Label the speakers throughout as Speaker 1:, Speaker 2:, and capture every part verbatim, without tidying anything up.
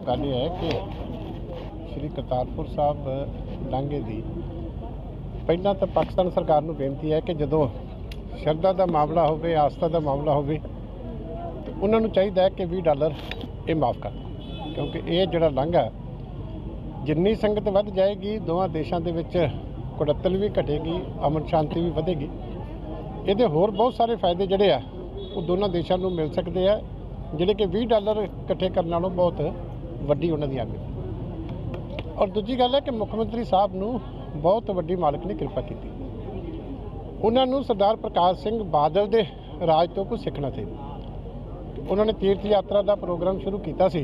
Speaker 1: गल यह है कि श्री करतारपुर साहब लांघे की पहला तो पाकिस्तान सरकार को बेनती है कि जदों श्रद्धा का मामला हो, आस्था का मामला हो, तो उन्होंने चाहिए है कि बीस डॉलर ये माफ़ कर, क्योंकि ये जोड़ा लांघा जिन्नी संगत वध जाएगी दोवां देशों के विच कुड़तल भी घटेगी, अमन शांति भी वधेगी। ये होर बहुत सारे फायदे जोड़े आ वो दोनों देशों को मिल सकते हैं, जिहड़े कि बीस डॉलर इकट्ठे करने नालों बहुत वड्डी उन्हां दी आमदन। और दूजी गल है कि मुख्यमंत्री साहब नूं बहुत वड्डी मालक ने कृपा की, उन्होंने सरदार प्रकाश सिंह बादल के राज तो कुछ सीखना चाहिए। उन्होंने तीर्थ यात्रा का प्रोग्राम शुरू किया सी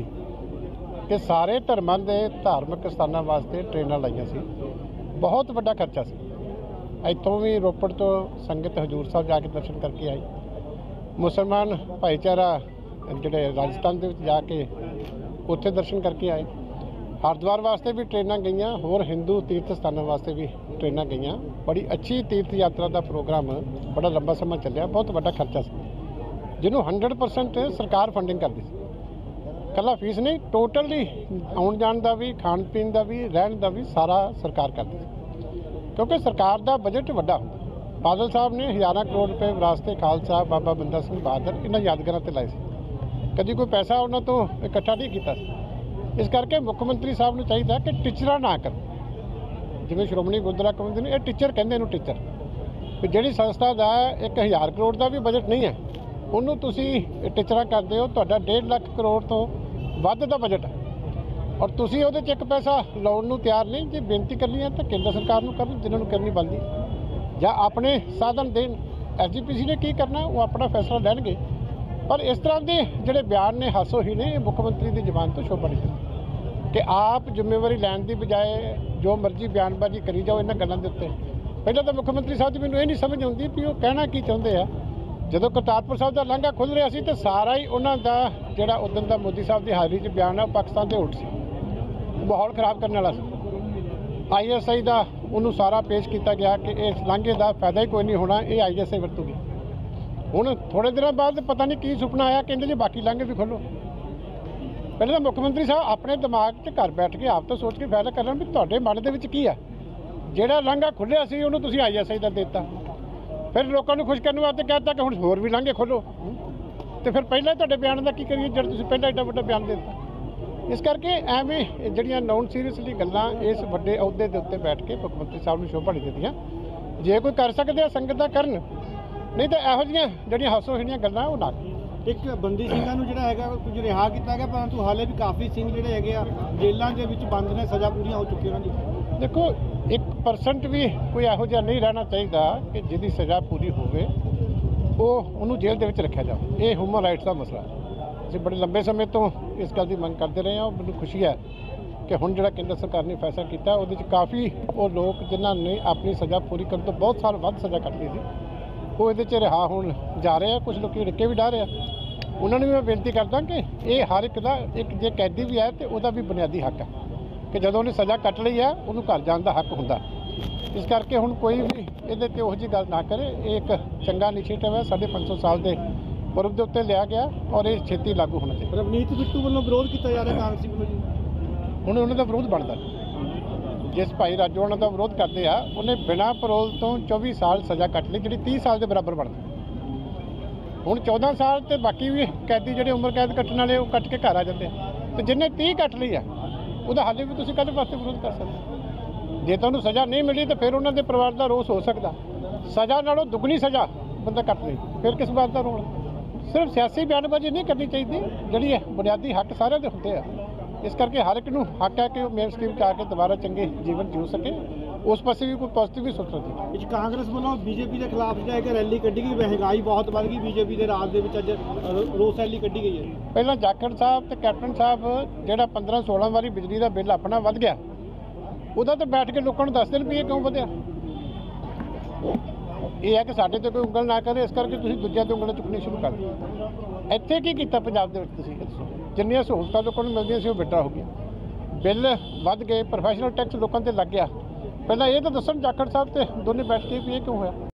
Speaker 1: कि सारे धर्मां के धार्मिक स्थानों वास्ते ट्रेनां लाइयां सी, बहुत वड्डा खर्चा सी। इत्थों भी रोपड़ तो संगत हजूर साहब जाके दर्शन करके आई, मुसलमान भाईचारा जिहड़े राजस्थान के जाके उत्थे दर्शन करके आए, हरिद्वार वास्ते भी ट्रेनां गईयां, होर हिंदू तीर्थ स्थानों वास्ते भी ट्रेनां गईयां। बड़ी अच्छी तीर्थ यात्रा का प्रोग्राम बड़ा लंबा समय चलिया, बहुत वड्डा खर्चा सी जिन्हों हंड्रड परसेंट सरकार फंडिंग करती सी, कला फीस नहीं, टोटली आउण जाण का भी, खाण पीण का भी, रहण का भी सारा सरकार करती सी, क्योंकि सरकार का बजट वड्डा हुंदा। बादल साहब ने हज़ारां करोड़ रुपए विरासते खालसा बाबा बंदा सिंह बहादुर इन्हां यादगारां ते लाए सी, कभी कोई पैसा उन्होंने तो इकट्ठा नहीं किया। इस करके मुख्यमंत्री साहब को चाहिए कि टीचर ना कर, जिवें श्रोमणी गुरुद्वारा कमेटी ने टीचर कहते हैं टीचर, भी जिहड़ी संस्था का एक हज़ार करोड़ का भी बजट नहीं है उन्होंने तुसी टीचर करते हो, तुहाडा डेढ़ लाख करोड़ तो वध का बजट है, और तुसी उहदे च एक पैसा लाउण नूं तैयार नहीं। जे बेनती करनी है तो केंद्र सरकार को करन, जिन्होंने करनी बनती, या अपने साधन देन। एस जी पी सी ने की करना वो अपना फैसला लैणगे, पर इस तरह के जोड़े बयान ने हासो ही ने मुख्यमंत्री की जबान तो शोभा नहीं देती कि आप जिम्मेवारी लैन की बजाय जो मर्जी बयानबाजी करी जाओ इन्होंने गलों के उत्ते। पहले तो मुख्यमंत्री साहब की मैंने ये नहीं समझ आती भी वो कहना की चाहते हैं। जो करतारपुर साहब का लांघा खुल रहा सी तो सारा ही उन्हों का जोड़ा उदन का मोदी साहब की हाजिरी च बयान है पाकिस्तान के उल्ट सी, माहौल खराब करने वाला सी। आई एस आई का उन्होंने सारा पेश किया गया कि इस लांघे का फायदा ही कोई नहीं होना, ये आई एस आई वरतूगी। हुण थोड़े दिनों बाद पता नहीं की सुपना आया, कहते जी बाकी लांघे भी खोलो। पहले तो मुख्यमंत्री साहब अपने दिमाग च घर बैठ के आप तो सोच के फैसला करन भी तुहाडे मन दे विच की है। जिहड़ा लांघा खुलिया सी उहनूं तुसीं आई एस आई दा देता, फिर लोगों को खुश करने वास्ते कहता कि हुण होर भी लांघे खोलो, तो फिर पहले तुहाडे बयान का की करिए जिहड़ा तुसीं पहला एड्डा वड्डा बयान देता। इस करके एवें जिहड़ियां नॉन सीरीयसली गल्लां इस वड्डे अहुदे दे उत्ते बैठ के मुख्यमंत्री साहब नूं शोभा नहीं दिंदियां। जे कोई कर सकदे आ संगत दा करन, नहीं तो ਇਹੋ ਜਿਹੀਆਂ ਜਿਹੜੀਆਂ ਹਾਸੋ ਹੀਣੀਆਂ ਗੱਲਾਂ ਉਹ ਨਾ।
Speaker 2: ਇੱਕ ਬੰਦੀ ਸਿੰਘਾਂ ਨੂੰ ਜਿਹੜਾ ਹੈਗਾ ਕੁਝ ਰਿਹਾ ਕੀਤਾ ਗਿਆ, ਪਰੰਤੂ ਹਾਲੇ ਵੀ ਕਾਫੀ ਸਿੰਘ ਜਿਹੜੇ ਹੈਗੇ ਆ ਜੇਲ੍ਹਾਂ ਦੇ ਵਿੱਚ ਬੰਦ ਨੇ, ਸਜ਼ਾ ਪੂਰੀਆਂ ਹੋ ਚੁੱਕੀਆਂ ਉਹਨਾਂ ਦੀ।
Speaker 1: ਦੇਖੋ ਇੱਕ ਪਰਸੈਂਟ ਵੀ ਕੋਈ ਇਹੋ ਜਿਹਾ ਨਹੀਂ ਰਹਿਣਾ ਚਾਹੀਦਾ ਕਿ ਜਿਹਦੀ ਸਜ਼ਾ ਪੂਰੀ ਹੋਵੇ ਉਹ ਉਹਨੂੰ ਜੇਲ੍ਹ ਦੇ ਵਿੱਚ ਰੱਖਿਆ ਜਾਵੇ। ਇਹ ਹਿਊਮਨ ਰਾਈਟਸ ਦਾ ਮਸਲਾ ਹੈ। ਅਸੀਂ ਬੜੇ ਲੰਬੇ ਸਮੇਂ ਤੋਂ ਇਸ ਗੱਲ ਦੀ ਮੰਗ ਕਰਦੇ ਰਹੇ ਹਾਂ। ਉਹ ਮੈਨੂੰ ਖੁਸ਼ੀ ਹੈ ਕਿ ਹੁਣ ਜਿਹੜਾ ਕੇਂਦਰ ਸਰਕਾਰ ਨੇ ਫੈਸਲਾ ਕੀਤਾ ਉਹਦੇ 'ਚ ਕਾਫੀ ਉਹ ਲੋਕ ਜਿਨ੍ਹਾਂ ਨੇ ਆਪਣੀ ਸਜ਼ਾ ਪੂਰੀ ਕਰਨ ਤੋਂ ਬਹੁਤ ਸਾਲ ਵੱਧ ਸਜ਼ਾ ਕੱਟਣੀ ਸੀ वो ये रिहा होने जा रहे हैं। कुछ लोग रिके भी डा रहे हैं, उन्होंने भी मैं बेनती करदा कि ये हर एक का एक जे कैदी भी है तो वह भी बुनियादी हक है कि जो उन्हें सज़ा कट ली है उन्होंने घर जाने का हक होंदा। इस करके हुण कोई भी ये उहो जी गल ना करे। ये एक चंगा इनिशिएटिव है, साढ़े पाँच सौ साल के पूर्व के उत्ते लिया गया और ये छेती लागू होना चाहिए।
Speaker 2: रवनीत बिट्टू वालों विरोध किया जा रहा कांग्रेसी वालों जी,
Speaker 1: हुण उन्हों का विरोध बनता। जिस भाई राजू होना का विरोध करते हैं उन्हें बिना परोल तो चौबीस साल सज़ा कट ली, जी तीस साल के बराबर बनती। हुण चौदह साल तो बाकी भी कैदी जो उम्र कैद कट्टण वाले कट के घर आ जाते हैं, तो जिन्हें तीह कट ली है वह हाले भी तुसीं काहदे वास्ते विरोध कर सकते। जे तुहानूं सज़ा नहीं मिली तो फिर उन्होंने परिवार का रोस हो सकता। सज़ा नालों दुगनी सज़ा बंदा कट ली, फिर किस बात का रोल। सिर्फ सियासी बयानबाजी नहीं करनी चाहिए, जी बुनियादी हक सारे के होंगे हैं। इस करके हर एक नूं हक है कि वो मेन स्ट्रीम आके दोबारा चंगे जीवन जी सके, उस पासे भी कोई पॉजिटिव भी सोचना चाहिए।
Speaker 2: कांग्रेस वालों बीजेपी के खिलाफ जो है रैली कढ़ी गई, महंगाई बहुत बढ़ गई, बीजेपी के राज के अज रोस रैली कढ़ी गई है।
Speaker 1: पहला जाखड़ साहब तो कैप्टन साहब जो पंद्रह सोलह वारी बिजली का बिल अपना वध गया, वह तो बैठ के लोगों को दस दिन भी ये क्यों वधिया। ये है कि साढ़े तो कोई उंगल ना करे, इस करके तुसीं दूजियां ते उंगलां चुकनी शुरू कर दो। इत्थे की कीता पंजाब दे विच तुसीं दस्सो, जिन्नियां सहूलतां लोगों को मिलदियां सी वो विड्रा हो गया, बिल वध गए, प्रोफैशनल टैक्स लोगों ते लग गया। पहला ये तो दस्सण जाखड़ साहब ते दोने बैठ के भी ये क्यों होया।